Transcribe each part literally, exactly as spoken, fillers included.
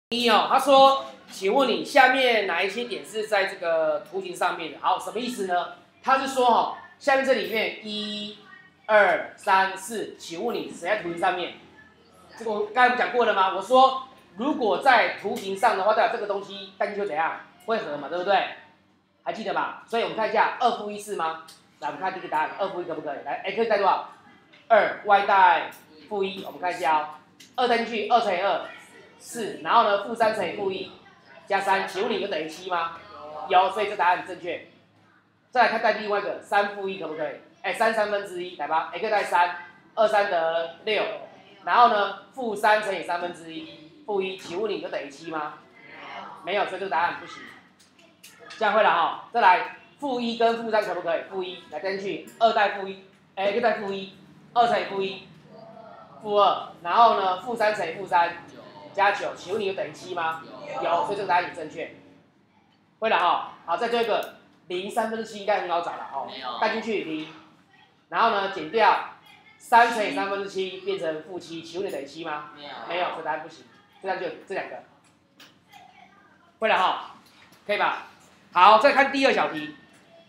一哦，他说，请问你下面哪一些点是在这个图形上面的？好，什么意思呢？他是说哈，下面这里面一、二、三、四，请问你谁在图形上面？这个我刚才不讲过了吗？我说，如果在图形上的话，代表这个东西单就怎样会合嘛，对不对？还记得吧？所以我们看一下二负一是吗？来，我们看第一个答案，二负一可不可以？来 ，x 带多少？二 y 带负一，我们看一下哦。二带进去，二乘以二，四，然后呢，负三乘以负一，加三，请问你有等于七吗？有，所以这答案正确。再来看带另外一个，三负一可不可以？哎，三三分之一，来吧 ，x 带三，二三得六，然后呢，负三乘以三分之一，负一，请问你有等于七吗？没有，所以这个答案不行。这样会了哈，再来负一跟负三可不可以？负一来进去，二带负一，哎 ，x 带负一，二乘以负一，负二，然后呢，负三乘以负三，加九，请问你有等于七吗？有，所以这个答案也正确。会了哈，好，再做一个零三分之七应该很好找了哦，带进去零，然后呢减掉三乘以三分之七变成负七，请问你等于七吗？没有，没有，所以答案不行。这样就这两个，会了哈，可以吧？好，再看第二小题。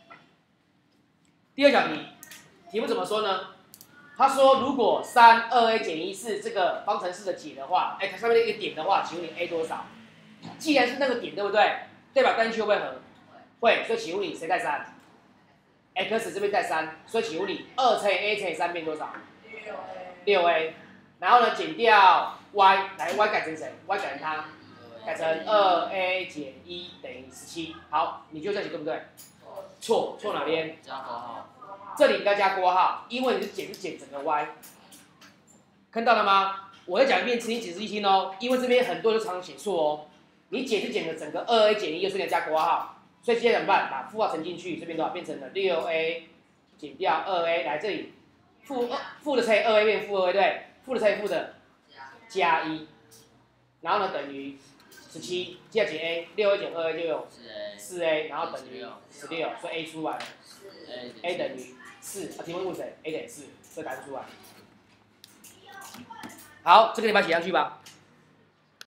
第二小题，题目怎么说呢？他说，如果三二 a 减一是这个方程式的解的话，哎，它上面的一个点的话，请问你 a 多少？既然是那个点，对不对？代表单曲会不会合？会，所以请问你谁带三 ？x 这边带三，所以请问你二乘以 a 乘以三变多少？六 a。然后呢，减掉 y， 来 y 改成谁 ？y 改成它。改成二 a 减一等于十七，好，你就这样写对不对？错，错哪边？加括号。这里应该加括号，因为你是减是减整个 y， 看到了吗？我再讲一遍，请你仔细听哦，因为这边很多人常常写错哦。你减是减的整个二 a 减一，又是要加括号，所以接着怎么办？把负号乘进去，这边多少变成了六 a 减掉二 a， 来这里负二负的乘以二 a 变负二 a， 对，负的乘以负的加一，然后呢等于十七，接着减 a， 六 a 减二 a 就有四 a， 然后等于十六，所以 a 出来了 ，a 等于四。啊，题目问谁 ？a 等于四，这答案出来。好，这个你把它写上去吧。